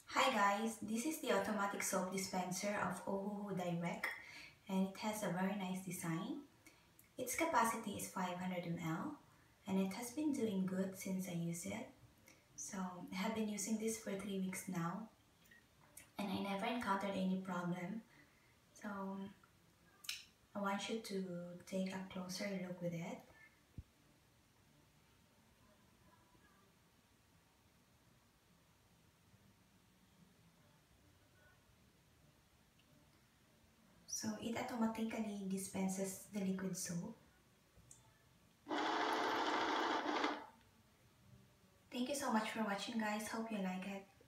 Hi guys, this is the automatic soap dispenser of Ohuhu Direct and it has a very nice design. Its capacity is 500 ml and it has been doing good since I use it. So I have been using this for 3 weeks now and I never encountered any problem. So I want you to take a closer look with it. So it automatically dispenses the liquid soap. Thank you so much for watching guys. Hope you like it.